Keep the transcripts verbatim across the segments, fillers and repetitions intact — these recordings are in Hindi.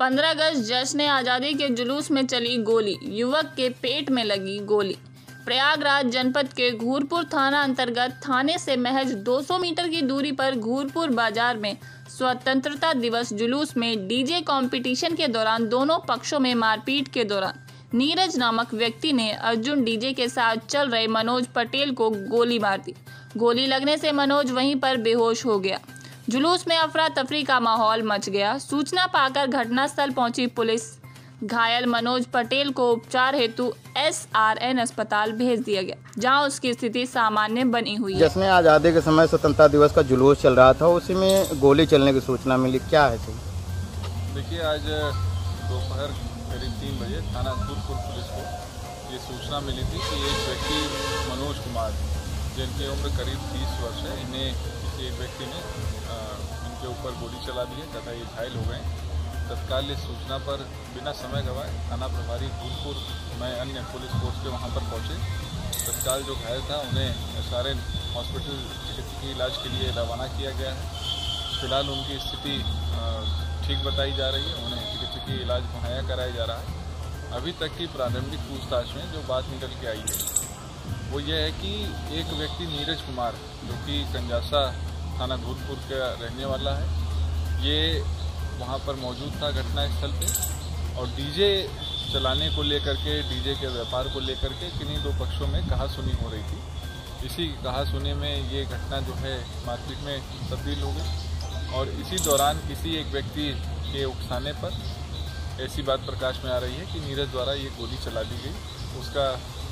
पंद्रह अगस्त जश्न आज़ादी के जुलूस में चली गोली, युवक के पेट में लगी गोली। प्रयागराज जनपद के घूरपुर थाना अंतर्गत थाने से महज दो सौ मीटर की दूरी पर घूरपुर बाजार में स्वतंत्रता दिवस जुलूस में डीजे कंपटीशन के दौरान दोनों पक्षों में मारपीट के दौरान नीरज नामक व्यक्ति ने अर्जुन डीजे के साथ चल रहे मनोज पटेल को गोली मार दी। गोली लगने से मनोज वहीं पर बेहोश हो गया। जुलूस में अफरा तफरी का माहौल मच गया। सूचना पाकर घटनास्थल पहुंची पुलिस घायल मनोज पटेल को उपचार हेतु एस आर एन अस्पताल भेज दिया गया, जहां उसकी स्थिति सामान्य बनी हुई है। जश्न आज़ादी के समय स्वतंत्रता दिवस का जुलूस चल रहा था, उसी में गोली चलने की सूचना मिली, क्या है सही? देखिए, आज दोपहर करीब तीन बजे थाना घूरपुर पुलिस को ये सूचना मिली थी कि एक व्यक्ति मनोज कुमार, जिनकी उम्र करीब तीस वर्ष है, इन्हें किसी एक व्यक्ति ने इनके ऊपर गोली चला दी है तथा ये घायल हो गए। तत्काल इस सूचना पर बिना समय गंवाए थाना प्रभारी घूरपुर में अन्य पुलिस फोर्स के वहां पर पहुंचे। तत्काल जो घायल था उन्हें एस आर एन हॉस्पिटल चिकित्सकीय इलाज के लिए रवाना किया गया है। फिलहाल उनकी स्थिति ठीक बताई जा रही है, उन्हें चिकित्सकीय इलाज मुहैया कराया जा रहा है। अभी तक की प्रारंभिक पूछताछ में जो बात निकल के आई है वो ये है कि एक व्यक्ति नीरज कुमार, जो कि कंजासा थाना घूरपुर का रहने वाला है, ये वहाँ पर मौजूद था घटना स्थल पे और डीजे चलाने को लेकर के, डीजे के व्यापार को लेकर के किन्हीं दो पक्षों में कहासुनी हो रही थी। इसी कहासुनी में ये घटना जो है मारपीट में तब्दील हो गई और इसी दौरान किसी एक व्यक्ति के उकसाने पर ऐसी बात प्रकाश में आ रही है कि नीरज द्वारा ये गोली चला दी गई। उसका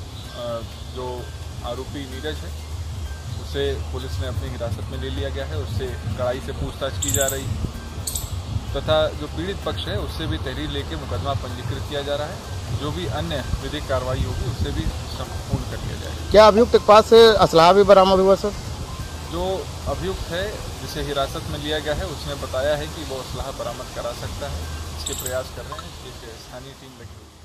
जो आरोपी नीरज है उसे पुलिस ने अपनी हिरासत में ले लिया गया है, उससे कड़ाई से पूछताछ की जा रही है तथा जो पीड़ित पक्ष है उससे भी तहरीर लेके मुकदमा पंजीकृत किया जा रहा है। जो भी अन्य विधिक कार्रवाई होगी उससे भी संपूर्ण कर लिया जाएगा। क्या अभियुक्त के पास से असलाह भी बरामद हुआ सर? जो अभियुक्त है जिसे हिरासत में लिया गया है उसने बताया है कि वो असलाह बरामद करा सकता है। इसके प्रयास कर रहे हैं, एक स्थानीय टीम लगी हुई है।